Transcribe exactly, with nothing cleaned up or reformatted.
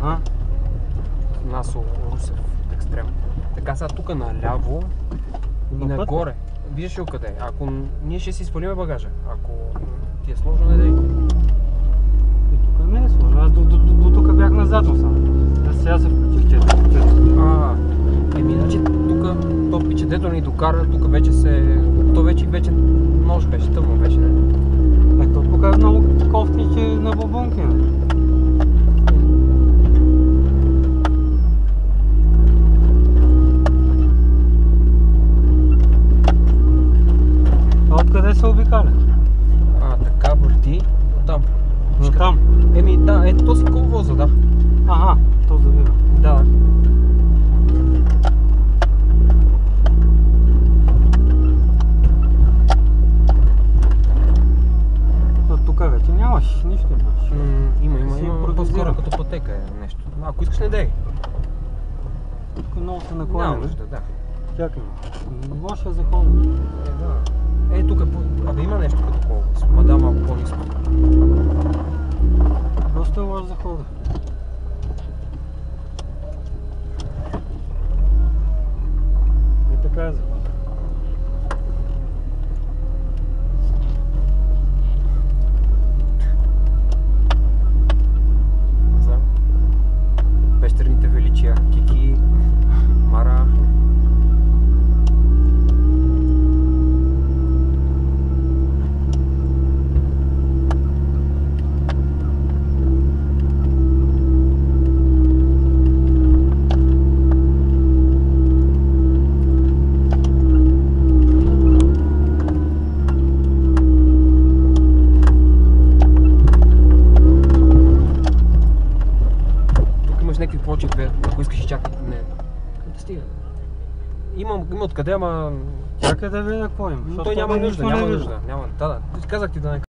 Ага. Насо Русев екстрем. Така сега тук наляво и На нагоре. Виждаш ли къде? Ако ние ще си свалиме багажа. Ако ти е сложно, не дей. И тук не е сложно. Аз до, до, до, до тук бях назадно само. Аз сега се включих често. А, еми, значи тук то пиче, дето ни докара, тук вече се... То вече, вече нощ беше, тъмно беше, не? Ето тук е много кофти, че на бабунки, не? Откъде се обикаля? А, така върти, оттам. Но там? Еми, да, ето този коловоза, да. Ага, то завива. Да. Тук вече нямаш, нищо нямаш. М, има, има, Си има, импровизира. по-скоро като пътека е нещо. Ако искаш, не дей. Тук много се наклоня. Няма нужда, да. Чакай, лоша за хода. Е, да. Е, тук е по... Абе, има нещо като коловоз, ма да, малко по-ниско. Доста е лош за хода. И така е за хода. За пещерните величия. Кики, Мара. Някакви почепи, ако искаш и чакай. Не. Да стига. Има, има откъде, ама... Чакай да видя какво има. Но той няма нужда, няма нужда. Няма, да, да. Казах ти да не